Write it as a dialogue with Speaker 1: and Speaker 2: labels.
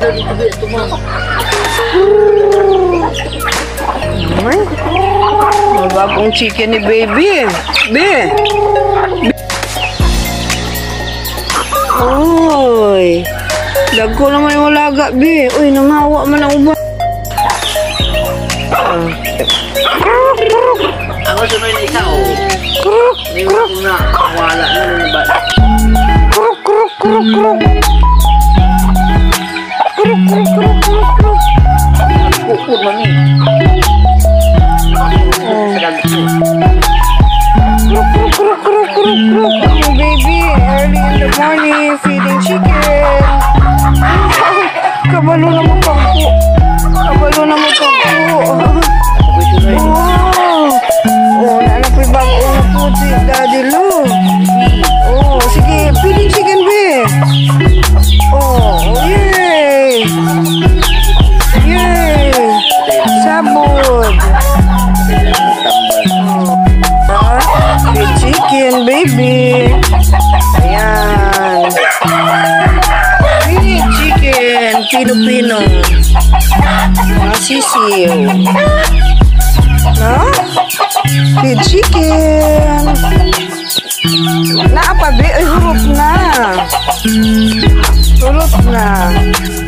Speaker 1: Bagong chicken ni Baby. Be. Uy. Dagko naman yung laga, Be. Uy, nangawa man ang uban.
Speaker 2: Ako sunod na isa, oh. Hindi mo kung na wala na rin ba?
Speaker 1: Kruk, kruk, kruk, kruk. Kruk, kruk, kruk, kruk, kruk.
Speaker 2: Kukul, mami.
Speaker 1: Kruk, kruk, kruk, kruk, kruk, kruk. Oh, Baby, early in the morning, feeding chicken. Kabalo na mo pangko. Kabalo na mo pangko. Oh, nanapoy bago na po si Daddy Lou. Oh, sige, feeding chicken, Be. Oh, yay. Yay. Sabod. Feed chicken, Baby. Ayan. Feed chicken, Pino-Pino. Mga sisiw. No? Feed chicken. Naapa, Be? Ay, hurot na. Hurot na.